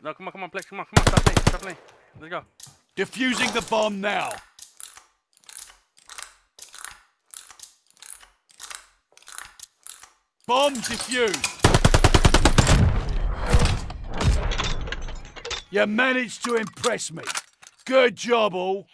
No, come on, Plex, come on. Stop playing. Let's go. Defusing the bomb now. Bomb defused. You managed to impress me. Good job, all.